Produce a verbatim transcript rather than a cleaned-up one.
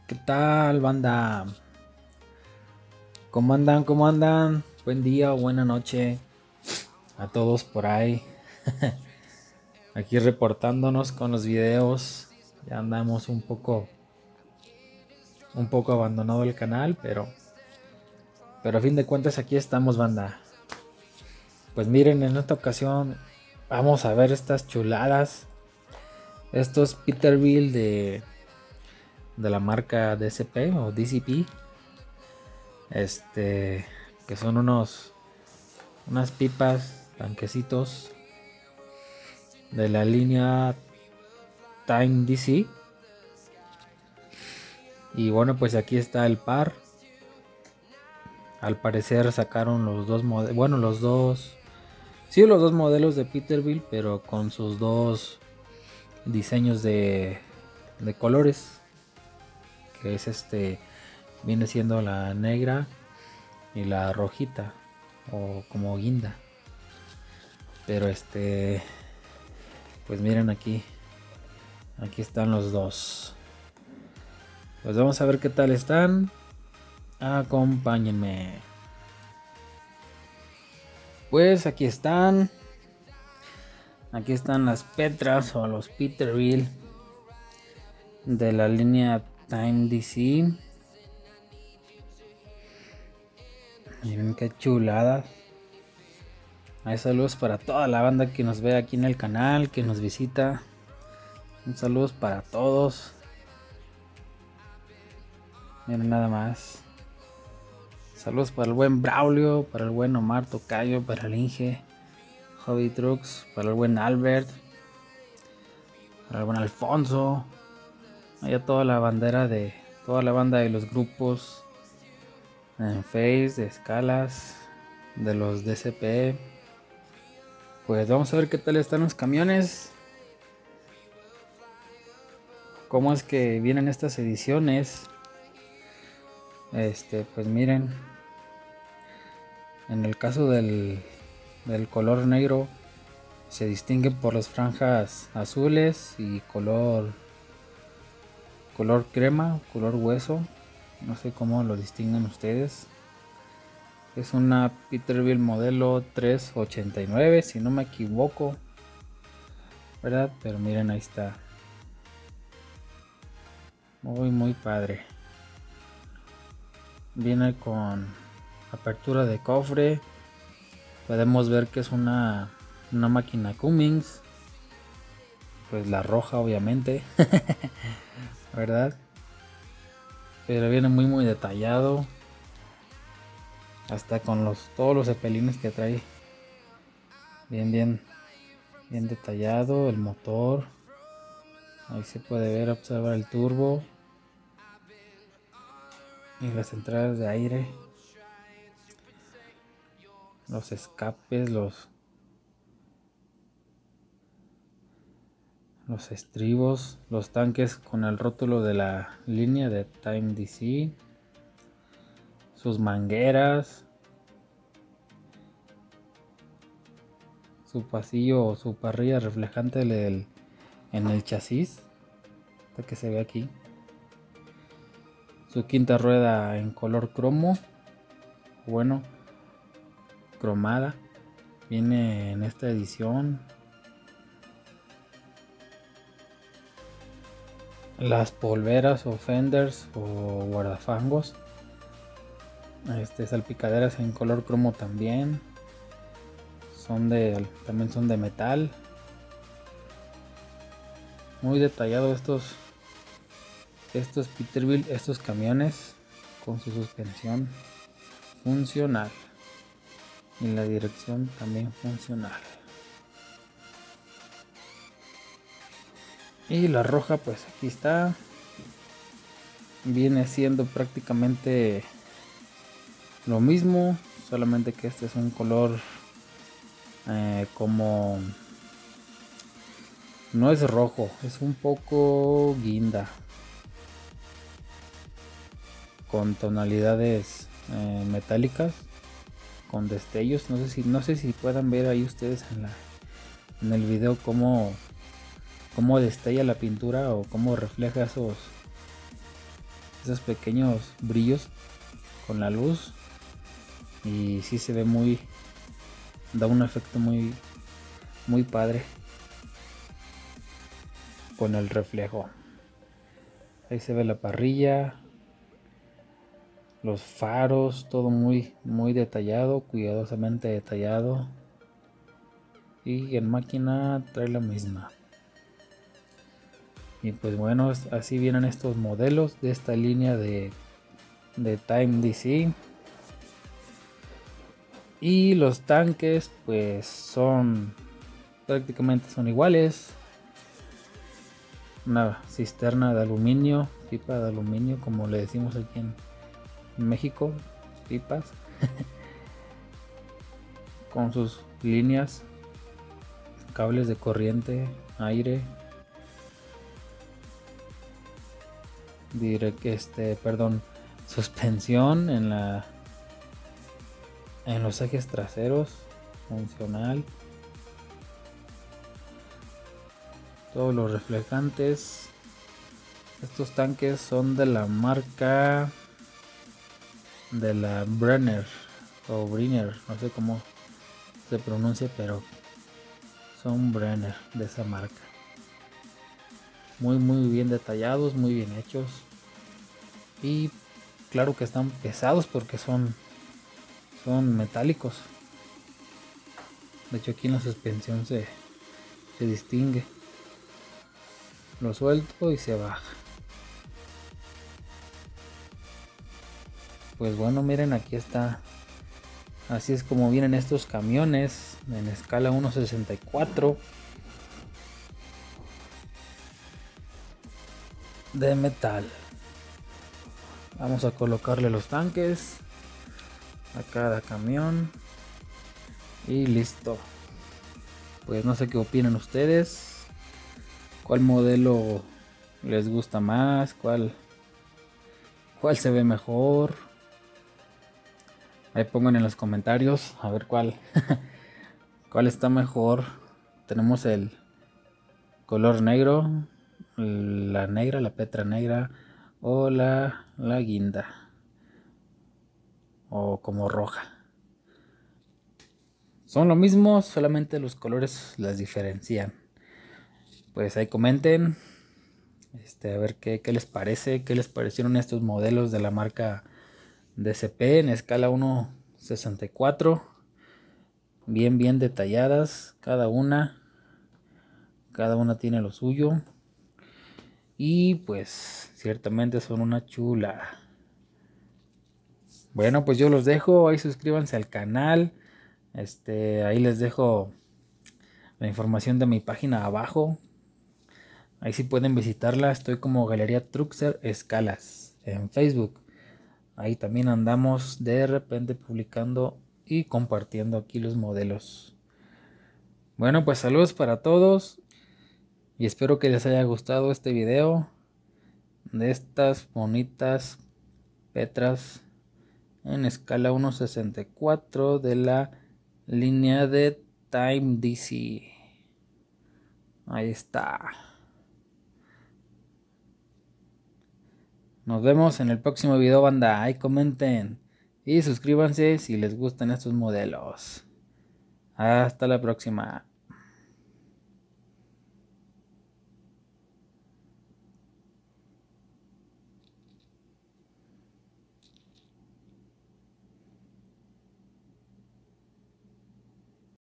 ¿Qué tal, banda? ¿Cómo andan? ¿Cómo andan? Buen día o buena noche a todos por ahí. Aquí reportándonos con los videos. Ya andamos un poco, un poco abandonado el canal, pero, pero a fin de cuentas aquí estamos, banda. Pues miren, en esta ocasión vamos a ver estas chuladas. Estos Peterbilt de, de la marca D C P o D C P. Este, que son unos, unas pipas, tanquecitos de la línea Time D C. Y bueno, pues aquí está el par. Al parecer sacaron los dos modelos, bueno, los dos, sí, los dos modelos de Peterbilt, pero con sus dos diseños de, de colores, que es este, viene siendo la negra y la rojita, o como guinda. Pero este, pues miren aquí, aquí están los dos. Pues vamos a ver qué tal están. Acompáñenme. Pues aquí están. Aquí están las Petras o los Peterbilt de la línea Time D C. Miren qué chulada. Hay saludos para toda la banda que nos ve aquí en el canal, que nos visita. Un saludos para todos. Miren nada más. Saludos para el buen Braulio, para el buen Omar Tocayo, para el Inge, Hobby Trucks, para el buen Albert, para el buen Alfonso. Allá toda la bandera de toda la banda de los grupos en Face, de escalas, de los D C P. Pues vamos a ver qué tal están los camiones. Cómo es que vienen estas ediciones. Este, pues miren. En el caso del, del color negro se distingue por las franjas azules y color color crema, color hueso. No sé cómo lo distinguen ustedes. Es una Peterbilt modelo tres ochenta y nueve, si no me equivoco, ¿verdad? Pero miren, ahí está. Muy, muy padre. Viene con apertura de cofre. Podemos ver que es una, una máquina Cummins. Pues la roja, obviamente. ¿Verdad? Pero viene muy, muy detallado. Hasta con los todos los cepelines que trae. Bien, bien. Bien detallado. El motor. Ahí se puede ver, observar el turbo. Y las entradas de aire. Los escapes, los los estribos, los tanques con el rótulo de la línea de Time D C, sus mangueras, su pasillo o su parrilla reflejante del, en el chasis, hasta que se ve aquí, su quinta rueda en color cromo, bueno, cromada, viene en esta edición. Las polveras o fenders o guardafangos, este, salpicaderas en color cromo también, son de también son de metal. Muy detallado estos estos Peterbilt, estos camiones con su suspensión funcional y la dirección también funcional. Y la roja, pues aquí está. Viene siendo prácticamente lo mismo, solamente que este es un color eh, como no es rojo, es un poco guinda, con tonalidades eh, metálicas, con destellos. No sé si no sé si puedan ver ahí ustedes en la en el video cómo cómo destella la pintura o cómo refleja esos esos pequeños brillos con la luz, y sí se ve muy, da un efecto muy muy padre con el reflejo. Ahí se ve la parrilla, los faros, todo muy muy detallado, cuidadosamente detallado, y en máquina trae la misma. Y pues bueno, así vienen estos modelos de esta línea de, de Time D C. Y los tanques pues son prácticamente son iguales. Una cisterna de aluminio, pipa de aluminio como le decimos aquí en México, pipas. Con sus líneas, cables de corriente, aire. Diré que este, perdón, suspensión en la en los ejes traseros, funcional. Todos los reflejantes. Estos tanques son de la marca de la Brenner o Brenner, no sé cómo se pronuncia, pero son Brenner, de esa marca. Muy muy bien detallados, muy bien hechos. Y claro que están pesados porque son son metálicos. De hecho aquí en la suspensión se, se distingue. Lo suelto y se baja. Pues bueno, miren, aquí está. Así es como vienen estos camiones en escala uno sesenta y cuatro de metal. Vamos a colocarle los tanques a cada camión y listo. Pues no sé qué opinan ustedes. ¿Cuál modelo les gusta más? ¿Cuál, cuál se ve mejor? Ahí pongan en los comentarios a ver cuál, cuál está mejor. Tenemos el color negro, la negra, la Petra negra, o la, la guinda, o como roja. Son lo mismo, solamente los colores las diferencian. Pues ahí comenten, este, a ver qué, qué les parece, qué les parecieron estos modelos de la marca D C P en escala uno sesenta y cuatro. Bien, bien detalladas cada una. Cada una tiene lo suyo. Y pues ciertamente son una chula. Bueno, pues yo los dejo. Ahí suscríbanse al canal. Este, ahí les dejo la información de mi página abajo. Ahí sí pueden visitarla. Estoy como Galería Truxer Escalas en Facebook. Ahí también andamos de repente publicando y compartiendo aquí los modelos. Bueno, pues saludos para todos. Y espero que les haya gustado este video de estas bonitas Petras en escala uno sesenta y cuatro de la línea de Time D C. Ahí está. Nos vemos en el próximo video, banda. Ahí comenten y suscríbanse si les gustan estos modelos. Hasta la próxima.